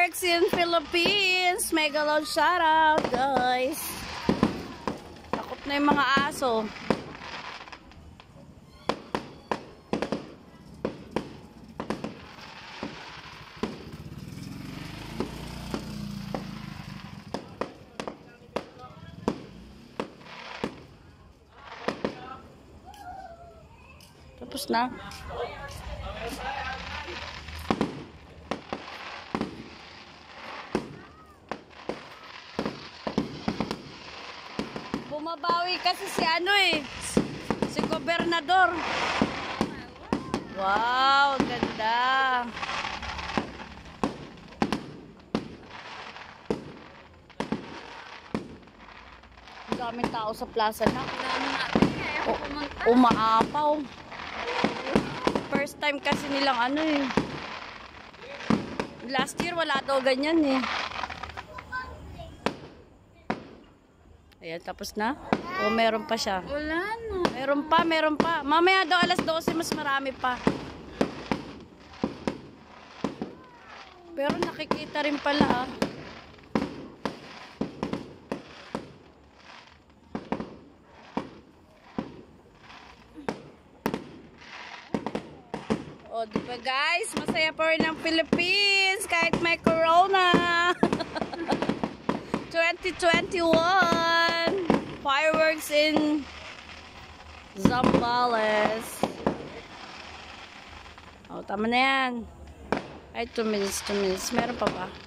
Fireworks in Philippines. Mega loud shoutout, guys. Takot na yung mga aso. Tapos na. Bumabawi kasi si ano si gobernador. Wow, ganda. Ang daming tao sa plaza na. Umaapaw. First time kasi nilang last year wala daw ganyan Ayan, tapos na? O meron pa siya? Wala na. Meron pa. Mamaya daw alas 12 mas marami pa. Pero nakikita rin pala O, diba guys? Masaya pa rin ang Philippines kahit may corona. 2021 fireworks in Zambales. O, tama na yan. Ay, 2 minutes. Meron pa ba?